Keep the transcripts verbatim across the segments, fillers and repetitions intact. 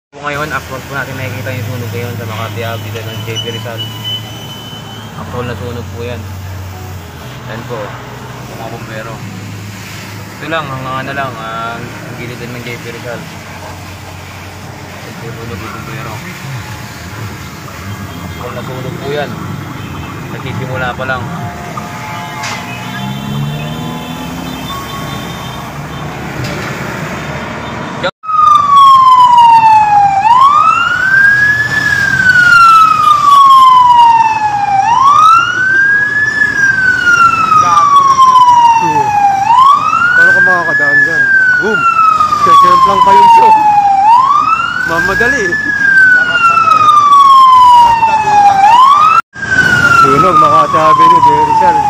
Po ngayon, upload po natin nakikita yung sunog ngayon sa Makati Avenue ng J P Rizal. Actual na sunog po yan. Yan po, mga bumbero. Ito lang, hanggang ano lang, ang uh, gilid din ng J P Rizal. Yan po sunog yung bumbero. Actual na sunog po yan. Nagsisimula pa lang. Makakadaan dyan. Boom! Session lang pa yung show. Mamadali. Sunog, Makati Avenue, J P Rizal.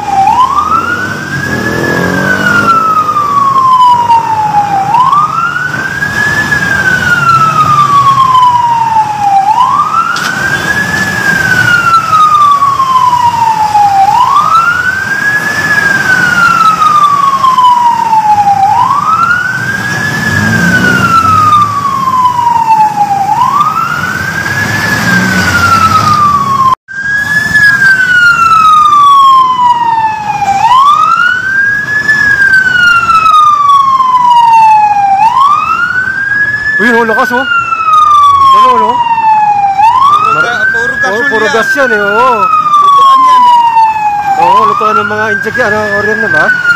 Uy, ho, lakas oh. Ano, no? Puro, ga, puro gasol oh, puro yan. gas yan eh, oo. Lutuan yan eh. Oo, lutuan ng mga inject yan, oh. Orient na ba?